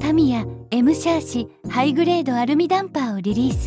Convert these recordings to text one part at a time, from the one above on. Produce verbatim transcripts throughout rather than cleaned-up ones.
タミヤ エム シャーシハイグレードアルミダンパーをリリース。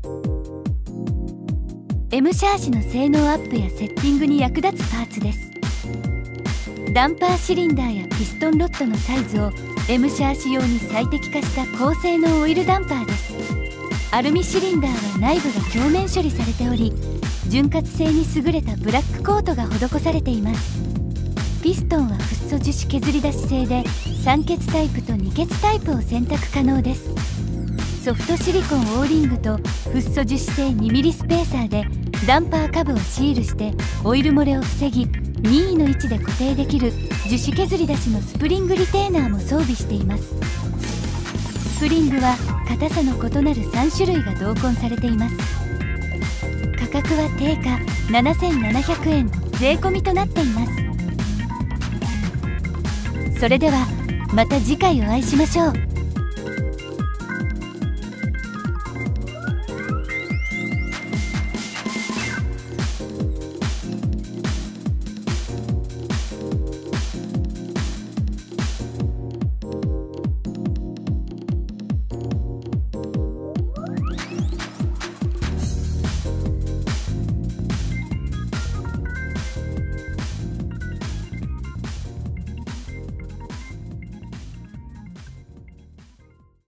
エム シャーシの性能アップやセッティングに役立つパーツです。ダンパーシリンダーやピストンロッドのサイズを エム シャーシ用に最適化した高性能オイルダンパーです。アルミシリンダーは内部が鏡面処理されており、潤滑性に優れたブラックコートが施されています。ピストンはフッ素樹脂削り出し製でさん欠タイプとに欠タイプを選択可能です。ソフトシリコンオーリングとフッ素樹脂製 にミリ スペーサーでダンパー下部をシールしてオイル漏れを防ぎ、任意の位置で固定できる樹脂削り出しのスプリングリテーナーも装備しています。スプリングは硬さの異なるさん種類が同梱されています。価格は定価ななせんななひゃくえん税込みとなっています。それではまた次回お会いしましょう。